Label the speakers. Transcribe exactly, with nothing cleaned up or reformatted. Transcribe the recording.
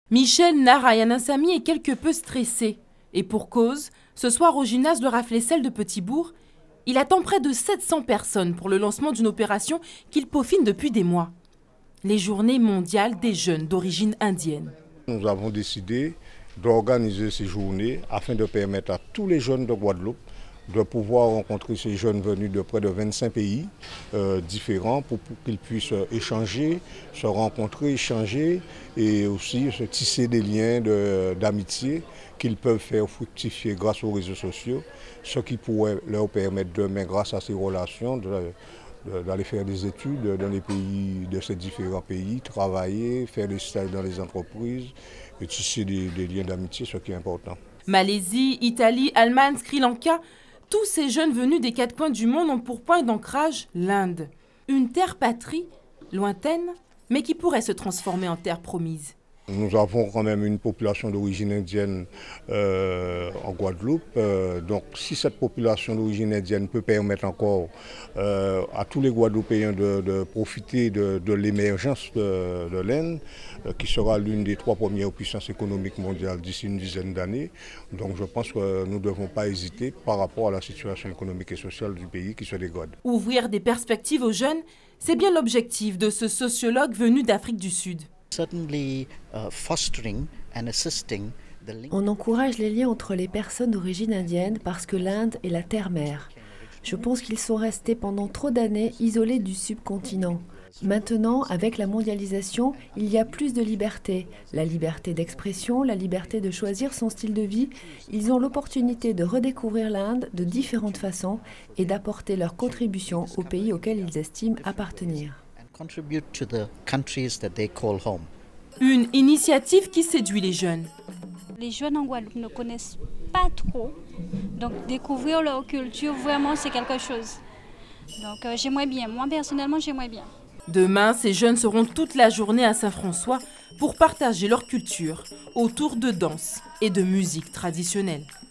Speaker 1: Michel Narayanansamy est quelque peu stressé. Et pour cause, ce soir au gymnase de Rafflessel de Petitbourg, il attend près de sept cents personnes pour le lancement d'une opération qu'il peaufine depuis des mois. Les Journées mondiales des jeunes d'origine indienne.
Speaker 2: Nous avons décidé d'organiser ces journées afin de permettre à tous les jeunes de Guadeloupe de pouvoir rencontrer ces jeunes venus de près de vingt-cinq pays euh, différents pour, pour qu'ils puissent échanger, se rencontrer, échanger et aussi se tisser des liens d'amitié qu'ils peuvent faire fructifier grâce aux réseaux sociaux, ce qui pourrait leur permettre demain, grâce à ces relations, d'aller faire des études dans les pays de ces différents pays, travailler, faire des stages dans les entreprises et tisser des, des liens d'amitié, ce qui est important.
Speaker 1: Malaisie, Italie, Allemagne, Sri Lanka, tous ces jeunes venus des quatre coins du monde ont pour point d'ancrage l'Inde. Une terre patrie, lointaine, mais qui pourrait se transformer en terre promise.
Speaker 2: Nous avons quand même une population d'origine indienne euh, en Guadeloupe. Euh, donc si cette population d'origine indienne peut permettre encore euh, à tous les Guadeloupéens de, de profiter de, de l'émergence de, de l'Inde, euh, qui sera l'une des trois premières puissances économiques mondiales d'ici une dizaine d'années, donc je pense que nous ne devons pas hésiter par rapport à la situation économique et sociale du pays qui se dégrade.
Speaker 1: Ouvrir des perspectives aux jeunes, c'est bien l'objectif de ce sociologue venu d'Afrique du Sud.
Speaker 3: On encourage les liens entre les personnes d'origine indienne parce que l'Inde est la terre-mère. Je pense qu'ils sont restés pendant trop d'années isolés du subcontinent. Maintenant, avec la mondialisation, il y a plus de liberté. La liberté d'expression, la liberté de choisir son style de vie. Ils ont l'opportunité de redécouvrir l'Inde de différentes façons et d'apporter leur contribution aux pays auxquels ils estiment appartenir.
Speaker 1: Une initiative qui séduit les jeunes.
Speaker 4: Les jeunes en Guadeloupe ne connaissent pas trop, donc découvrir leur culture, vraiment c'est quelque chose. Donc euh, j'aimerais bien, moi personnellement j'aimerais bien.
Speaker 1: Demain, ces jeunes seront toute la journée à Saint-François pour partager leur culture autour de danse et de musique traditionnelle.